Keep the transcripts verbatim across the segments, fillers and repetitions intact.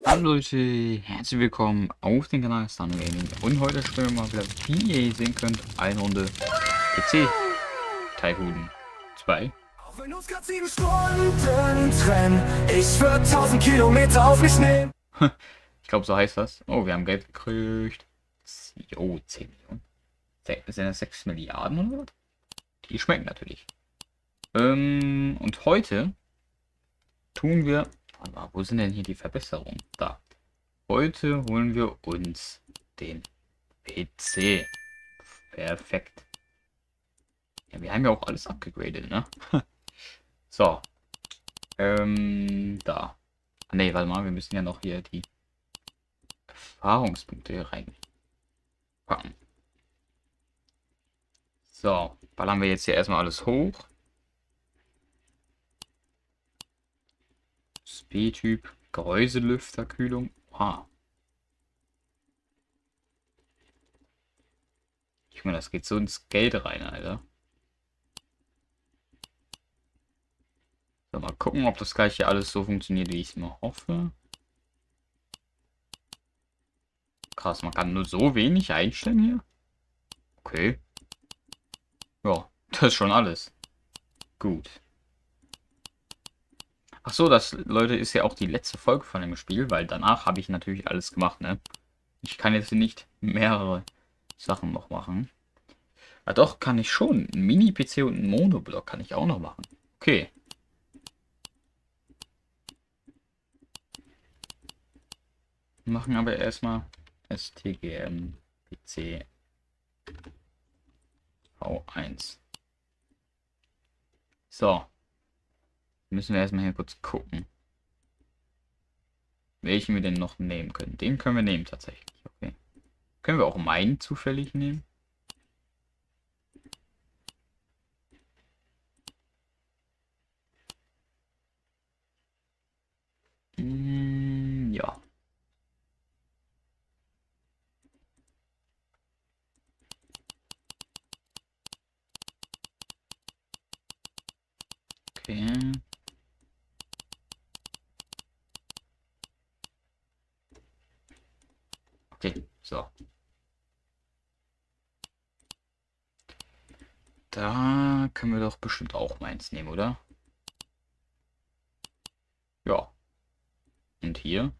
Hallo Leute, herzlich willkommen auf dem Kanal Stano Gaming und heute spielen wir mal wieder, wie ihr sehen könnt, eine Runde P C Tycoon zwei. Auch wenn uns grad sieben Stunden trennen, ich würde tausend Kilometer auf mich nehmen. Ich glaube, so heißt das. Oh, wir haben Geld gekriegt. Oh, zehn Millionen. Sind das sechs Milliarden oder was? Die schmecken natürlich. Ähm, und heute tun wir... Wo sind denn hier die Verbesserungen? Da. Heute holen wir uns den P C. Perfekt. Ja, wir haben ja auch alles abgegradet, ne? So. Ähm, da. Ah, ne, warte mal, wir müssen ja noch hier die Erfahrungspunkte hier reinpacken. So, ballern wir jetzt hier erstmal alles hoch. Speed-Typ, Gehäuselüfterkühlung. Ah. Ich meine, das geht so ins Geld rein, Alter. So, mal gucken, ob das gleich hier alles so funktioniert, wie ich es mir hoffe. Krass, man kann nur so wenig einstellen hier. Okay. Ja, das ist schon alles. Gut. Ach so, das, Leute, ist ja auch die letzte Folge von dem Spiel, weil danach habe ich natürlich alles gemacht, ne? Ich kann jetzt nicht mehrere Sachen noch machen. Ah, doch, kann ich schon. Ein Mini-P C und ein Monoblock kann ich auch noch machen. Okay. Machen aber erstmal S T G M P C V eins. So. Müssen wir erstmal hier kurz gucken, welchen wir denn noch nehmen können. Den können wir nehmen tatsächlich. Okay. Können wir auch meinen zufällig nehmen? Hm, ja. Okay. Okay, so. Da können wir doch bestimmt auch meins nehmen, oder? Ja. Und hier?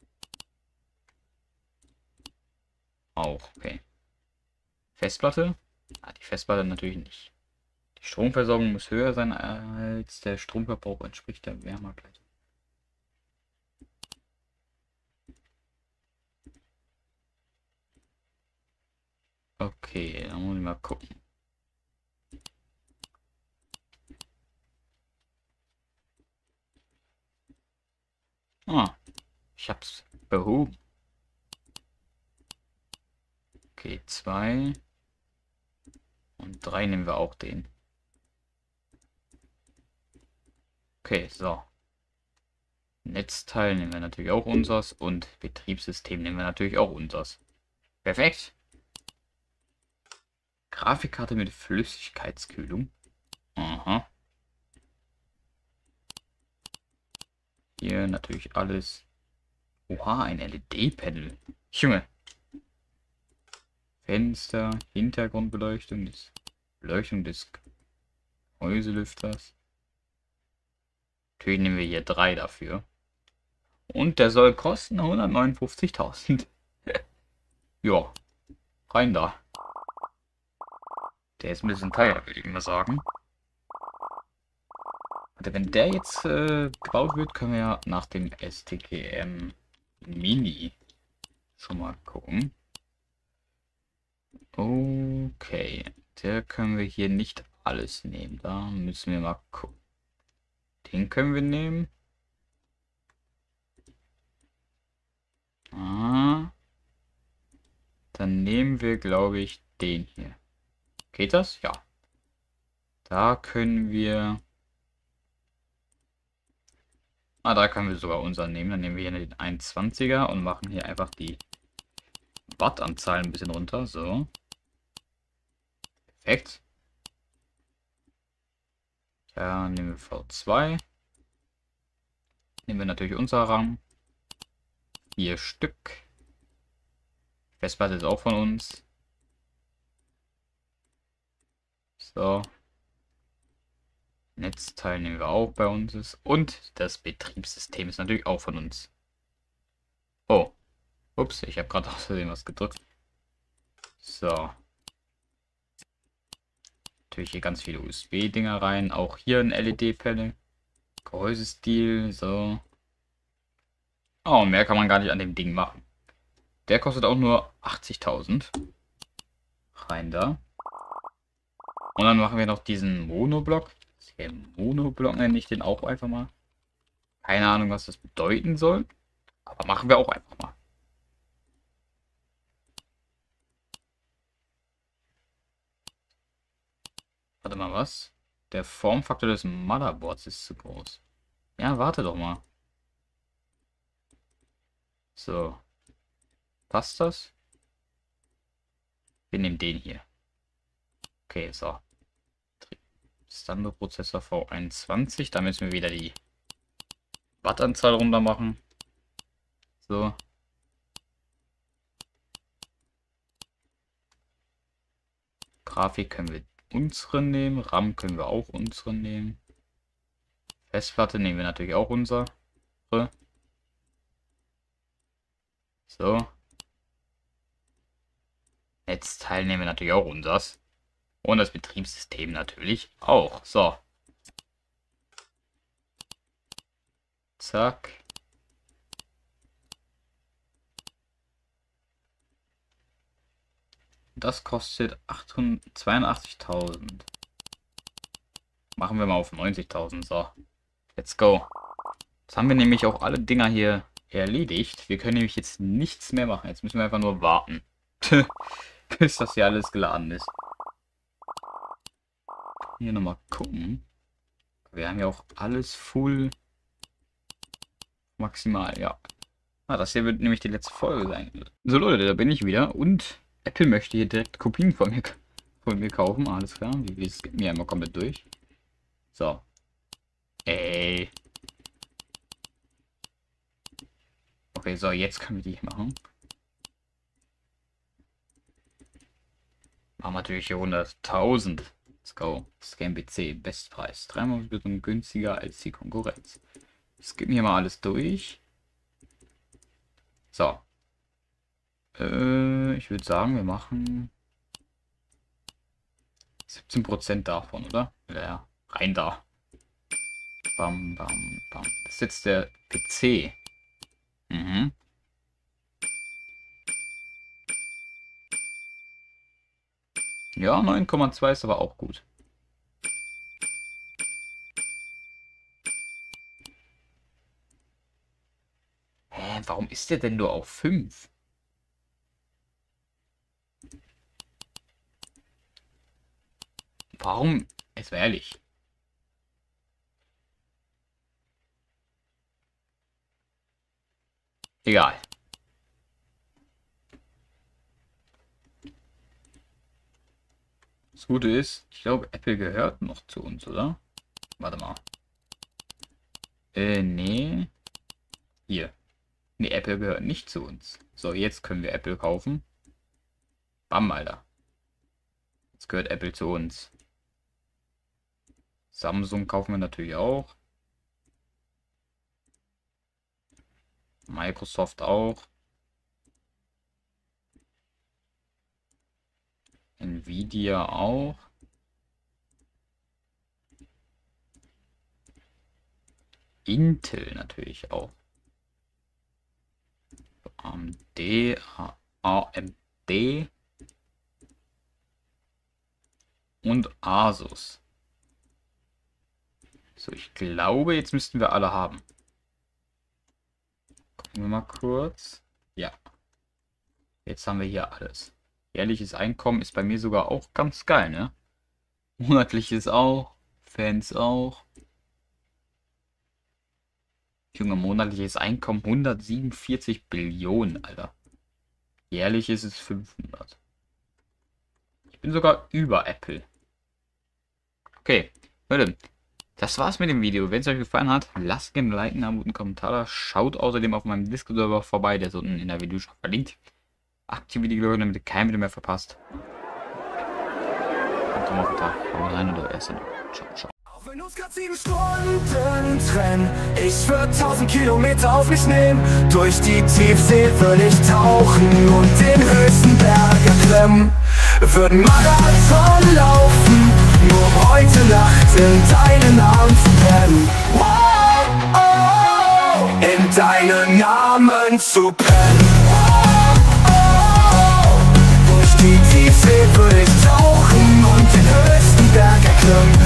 Auch, okay. Festplatte? Ah, die Festplatte natürlich nicht. Die Stromversorgung muss höher sein als der Stromverbrauch, entspricht der Wärmegleichung. Okay, dann muss ich mal gucken. Ah, ich hab's behoben. Okay, zwei. Und drei nehmen wir auch den. Okay, so. Netzteil nehmen wir natürlich auch unseres und Betriebssystem nehmen wir natürlich auch unseres. Perfekt. Grafikkarte mit Flüssigkeitskühlung. Aha. Hier natürlich alles. Oha, ein L E D-Panel. Junge. Fenster, Hintergrundbeleuchtung, des, Beleuchtung des Gehäuselüfters. Natürlich nehmen wir hier drei dafür. Und der soll kosten hundertneunundfünfzigtausend. Ja, rein da. Der ist ein bisschen teuer, würde ich mal sagen. Also wenn der jetzt äh, gebaut wird, können wir ja nach dem S T G M Mini schon mal gucken. Okay, der können wir hier nicht alles nehmen. Da müssen wir mal gucken. Den können wir nehmen. Ah. Dann nehmen wir, glaube ich, den hier. Geht das? Ja. Da können wir... Ah, da können wir sogar unseren nehmen. Dann nehmen wir hier den hundertzwanziger und machen hier einfach die Wattanzahl ein bisschen runter. So. Perfekt. Ja, nehmen wir V zwei. Nehmen wir natürlich unser RAM. Vier Stück. Festplatte ist auch von uns. So. Netzteil nehmen wir auch bei uns. Ist. Und das Betriebssystem ist natürlich auch von uns. Oh. Ups, ich habe gerade aus Versehen was gedrückt. So. Natürlich hier ganz viele U S B-Dinger rein. Auch hier ein L E D-Panel. Gehäusestil, so. Oh, mehr kann man gar nicht an dem Ding machen. Der kostet auch nur achtzigtausend. Rein da. Und dann machen wir noch diesen Monoblock. Der Monoblock nenne ich den auch einfach mal. Keine Ahnung, was das bedeuten soll. Aber machen wir auch einfach mal. Warte mal, was? Der Formfaktor des Motherboards ist zu groß. Ja, warte doch mal. So. Passt das? Wir nehmen den hier. Okay, so. Standardprozessor V einundzwanzig. Da müssen wir wieder die Wattanzahl runter machen. So. Grafik können wir unsere nehmen. RAM können wir auch unsere nehmen. Festplatte nehmen wir natürlich auch unsere. So. Netzteil nehmen wir natürlich auch unseres. Und das Betriebssystem natürlich auch. So. Zack. Das kostet zweiundachtzigtausend. Machen wir mal auf neunzigtausend. So. Let's go. Jetzt haben wir nämlich auch alle Dinger hier erledigt. Wir können nämlich jetzt nichts mehr machen. Jetzt müssen wir einfach nur warten. Bis das hier alles geladen ist. Hier nochmal gucken. Wir haben ja auch alles full maximal, ja. Ah, das hier wird nämlich die letzte Folge sein. So Leute, da bin ich wieder und Apple möchte hier direkt Kopien von mir, von mir kaufen. Alles klar, wir skippen hier einmal komplett durch. So. Ey. Okay, so, jetzt können wir die machen. Machen wir natürlich hier hunderttausend. Let's go. Scan B C, Bestpreis. Dreimal günstiger als die Konkurrenz. Skippen hier mal alles durch. So. Äh, ich würde sagen, wir machen siebzehn Prozent davon, oder? Ja, rein da. Bam, bam, bam. Das ist jetzt der P C. Mhm. Ja, neun Komma zwei ist aber auch gut. Hä, warum ist der denn nur auf fünf? Warum? Jetzt mal ehrlich. Egal. Das Gute ist, ich glaube, Apple gehört noch zu uns, oder? Warte mal. Äh, nee. Hier. Nee, Apple gehört nicht zu uns. So, jetzt können wir Apple kaufen. Bam, Alter. Jetzt gehört Apple zu uns. Samsung kaufen wir natürlich auch. Microsoft auch. Nvidia auch. Intel natürlich auch. A M D, A M D und Asus. So, ich glaube, jetzt müssten wir alle haben. Gucken wir mal kurz. Ja. Jetzt haben wir hier alles. Jährliches Einkommen ist bei mir sogar auch ganz geil, ne? Monatliches auch. Fans auch. Junge, monatliches Einkommen hundertsiebenundvierzig Billionen, Alter. Jährlich ist es fünfhundert. Ich bin sogar über Apple. Okay, Leute. das war's mit dem Video. Wenn es euch gefallen hat, lasst gerne ein Like, einen Abo und einen Kommentar da. Schaut außerdem auf meinem Discord-Server vorbei, der ist unten in der Videoschau verlinkt. Aktiviert die Glocke, damit ihr kein Video mehr verpasst. Und zum Tag. Haut rein oder erst noch. Ciao, ciao. Auch wenn uns grad sieben Stunden trennen, ich würd tausend Kilometer auf mich nehmen. Durch die Tiefsee würd ich tauchen und den höchsten Berg erklimmen. Würden Marathon laufen, nur um heute Nacht in deinen Armen zu pennen. Wow, oh, in deinen Armen zu pennen. Wow, oh, durch die Tiefsee würd ich tauchen und den höchsten Berg erklimmen.